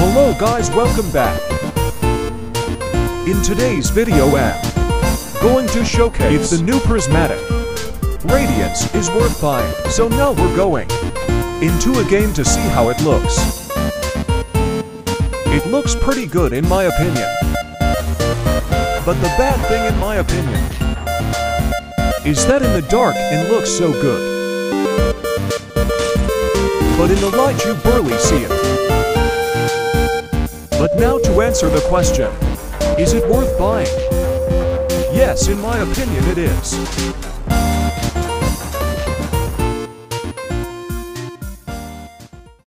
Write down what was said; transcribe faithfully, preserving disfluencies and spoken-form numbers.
Hello guys, welcome back. In today's video I'm going to showcase if the new Prismatic Radiance is worth buying. So now we're going into a game to see how it looks. It looks pretty good in my opinion. But the bad thing in my opinion is that in the dark it looks so good. But in the light you barely see it. But now to answer the question, is it worth buying? Yes, in my opinion it is.